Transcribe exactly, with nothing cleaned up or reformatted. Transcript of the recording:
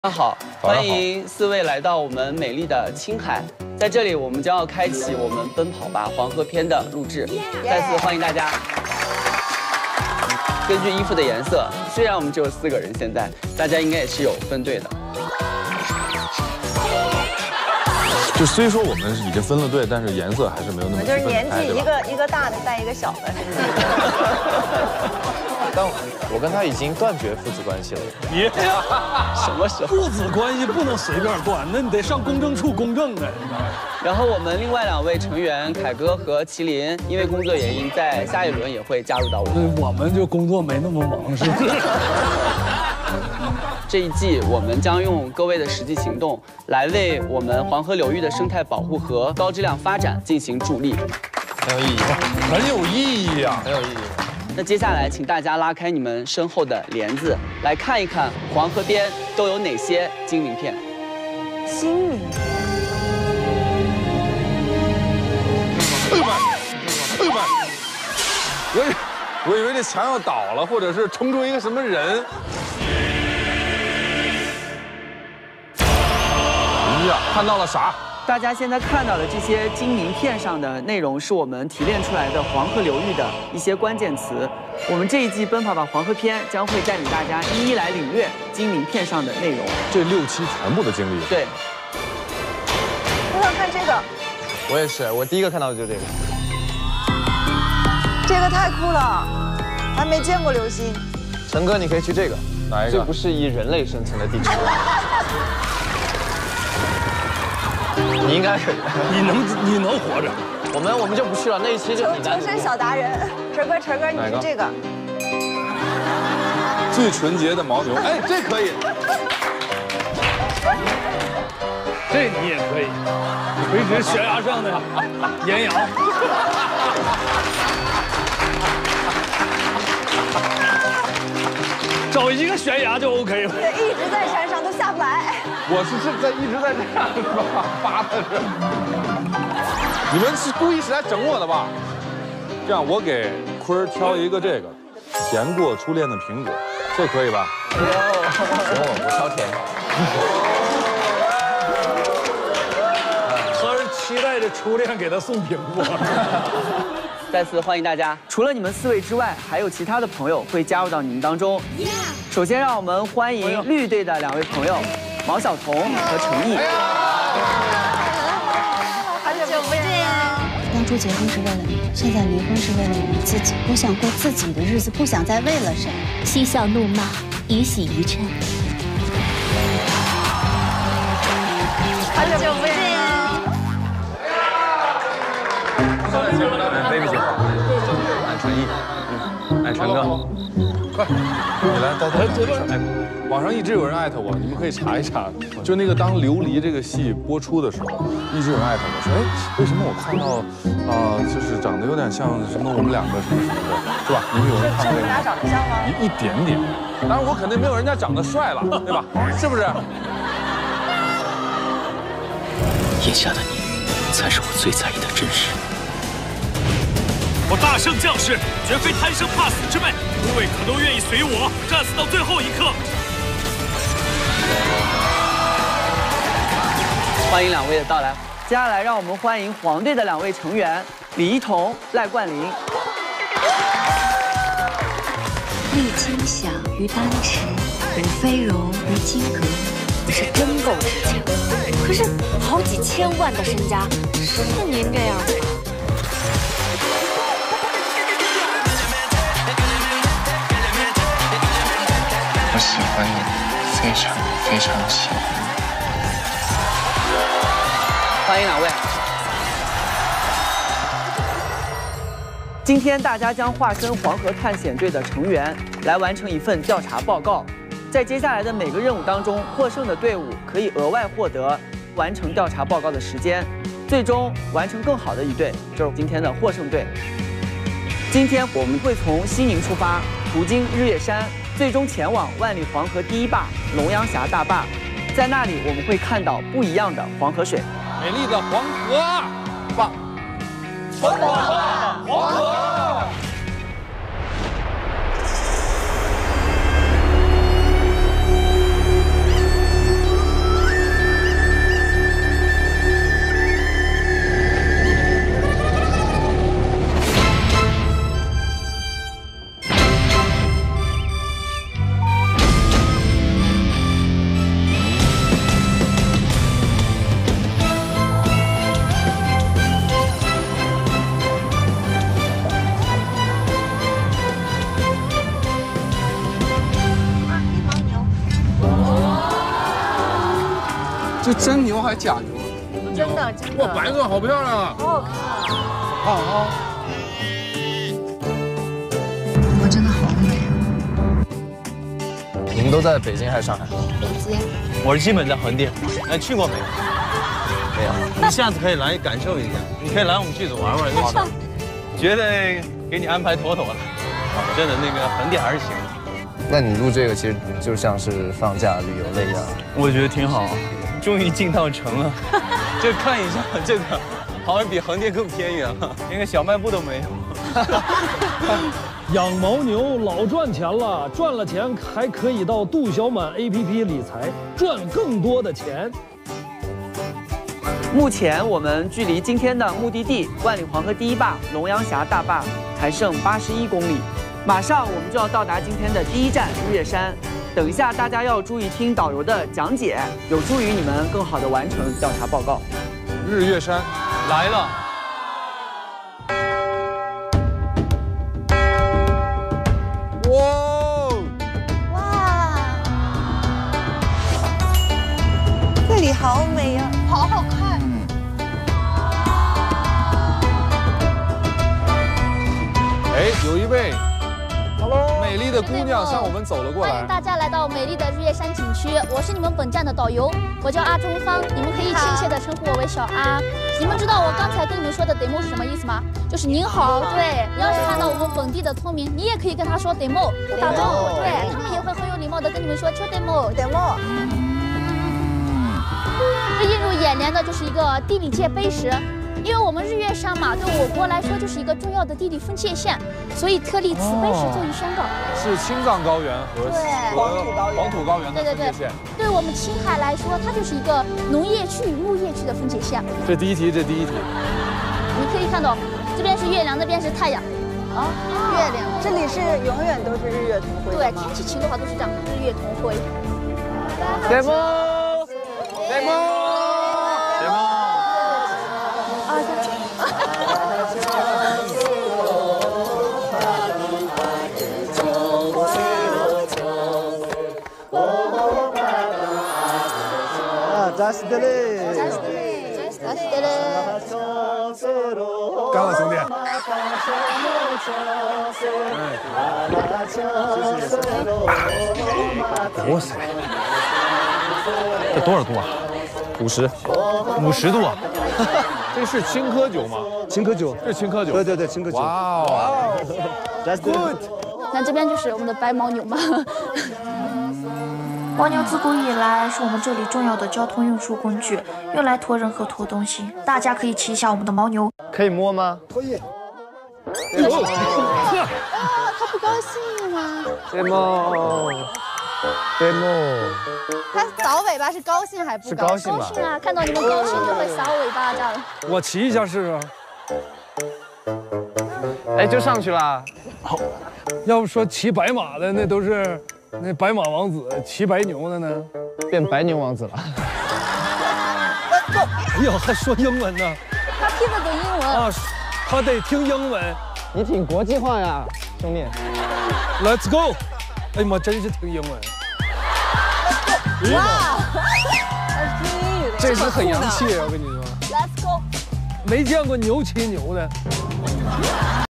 大家好，欢迎四位来到我们美丽的青海。在这里，我们将要开启我们《奔跑吧黄河篇》的录制。再次欢迎大家。根据衣服的颜色，虽然我们只有四个人，现在大家应该也是有分队的。 就虽说我们已经分了队，但是颜色还是没有那么。 就是年纪一个一个大的带一个小的，是不是？ 但我跟他已经断绝父子关系了。 你什么时候？ 父子关系不能随便断，那你得上公证处公证的。 然后我们另外两位成员凯哥和麒麟，因为工作原因，在下一轮也会加入到我们。 我们就工作没那么忙，是不是？ 这一季，我们将用各位的实际行动，来为我们黄河流域的生态保护和高质量发展进行助力。 很有意义， 很有意义啊， 很有意义。 那接下来，请大家拉开你们身后的帘子，来看一看黄河边都有哪些金名片。 金名片。 哎呦妈！哎呦妈！我以我以为这墙要倒了，或者是冲出一个什么人。哎呀，看到了啥？ 大家现在看到的这些金名片上的内容，是我们提炼出来的黄河流域的一些关键词。我们这一季《奔跑吧黄河篇》将会带领大家一一来领略金名片上的内容。 这六期全部的经历。 对。 我想看这个。 我也是，我第一个看到的就是这个。 这个太酷了，还没见过流星。 陈哥，你可以去这个。 哪一个？ 这不是以人类生存的地球。你应该可以， 你能你能活着。 我们我们就不去了，那一期就你求生小达人，陈哥陈哥，你是这个。 最纯洁的牦牛，哎，这可以。 这你也可以，垂直悬崖上的岩羊。找一个悬崖就 OK 了。 对，一直在山上都下不来。 我是是在一直在这样是吧？扒的是。你们是故意是来整我的吧？这样，我给坤儿挑一个这个，甜过初恋的苹果，这可以吧？ 行，我挑甜。 他是期待着初恋给他送苹果。 再次欢迎大家！除了你们四位之外，还有其他的朋友会加入到你们当中。首先，让我们欢迎绿队的两位朋友毛晓彤和陈毅。 好久不见啊！ 当初结婚是为了你，现在离婚是为了我们自己。我想过自己的日子，不想再为了谁嬉笑怒骂，以喜于嗔。 好久不见啊！ 来 ，baby 姐，来陈毅，嗯，来陈哥，快，你来，到到这边。哎，网上一直有人艾特我，你们可以查一查，就那个当《琉璃》这个戏播出的时候，一直有人艾特我说，哎，为什么我看到啊、呃，就是长得有点像什么我们两个什么什么的，是吧？你们有人看过这个？ 你俩长得像吗？ 一一点点，当然我肯定没有人家长得帅了，对吧？是不是？ 眼下的你，才是我最在意的真实。 我大圣将士绝非贪生怕死之辈，诸位可都愿意随我战死到最后一刻。 欢迎两位的到来。接下来，让我们欢迎黄队的两位成员李一桐、赖冠霖。 历经响于丹池，舞飞荣于金阁。你是真够持强，可是好几千万的身家，是您这样的吗？ 我喜欢你，非常非常喜欢。 欢迎两位。今天大家将化身黄河探险队的成员，来完成一份调查报告。在接下来的每个任务当中，获胜的队伍可以额外获得完成调查报告的时间，最终完成更好的一队就是今天的获胜队。今天我们会从西宁出发，途经日月山，最终前往万里黄河第一坝龙阳峡大坝。在那里，我们会看到不一样的黄河水。 美丽的黄河吧，奔跑吧黄河！ 这真牛还假牛？ 真的真的。 哇，白色好漂亮啊！ 好好看。 好啊。 我真的好美啊！ 你们都在北京还是上海？ 北京。 我是基本在横店。哎，去过没有？没有。你下次可以来感受一下，你可以来我们剧组玩玩，就知道。绝对给你安排妥妥的。真的，那个横店还是行的。 那你录这个其实就像是放假旅游的一样。 我觉得挺好，终于进到城了。就看一下这个，好像比横店更偏远了，连个小卖部都没有。 养牦牛老赚钱了，赚了钱还可以到杜小满 A P P 理财，赚更多的钱。 目前我们距离今天的目的地万里黄河第一坝龙阳峡大坝还剩八十一公里，马上我们就要到达今天的第一站日月山。等一下大家要注意听导游的讲解，有助于你们更好的完成调查报告。 日月山来了。 哇哇，这里好美呀，好好看。 哎，有一位美丽的姑娘向我们走了过来。 欢迎大家来到美丽的日月山景区，我是你们本站的导游，我叫阿中芳，你们可以亲切的称呼我为小阿。你们知道我刚才跟你们说的 demo 是什么意思吗？就是您好。对，要是看到我们本地的村民，你也可以跟他说 demo， 打招呼，对他们也会很有礼貌的跟你们说 秋 demo demo。这映入眼帘的就是一个地理界碑石。因为我们日月山嘛，对我国来说就是一个重要的地理分界线，所以特立此碑石作为宣告。 是青藏高原和黄土高原黄土高原的分界线。 对我们青海来说，它就是一个农业区与牧业区的分界线。 这第一题，这第一题。 你可以看到，这边是月亮，那边是太阳。 啊，月亮，这里是永远都是日月同辉。 对，天气晴的话都是这样，日月同辉。 demo，demo，demo。 Just delay， Just delay，Just delay。 干了，兄弟！ 哇塞，这多少度啊？五十，五十度啊！ 这是青稞酒吗？ 青稞酒， 是青稞酒。 对对对，青稞酒。 哇哦 ，Just good。 那这边就是我们的白牦牛嘛。 牦牛自古以来是我们这里重要的交通运输工具，用来驮人和驮东西。大家可以骑一下我们的牦牛， 可以摸吗？ 可以。 哦， 他不高兴吗 ？demo，demo。 他扫尾巴是高兴还不是高兴吧？ 高兴啊！看到你们高兴就会扫尾巴这样。 我骑一下试试。 哎，就上去了。 好，要不说骑白马的那都是。那白马王子骑白牛的呢， 变白牛王子了。 哎呦，还说英文呢？ 他听得懂英文啊，他得听英文。 你挺国际化呀，兄弟。 Let's go！ 哎呀妈，真是听英文。 哇， 这是很洋气，我跟你说。 Let's go！ 没见过牛骑牛的。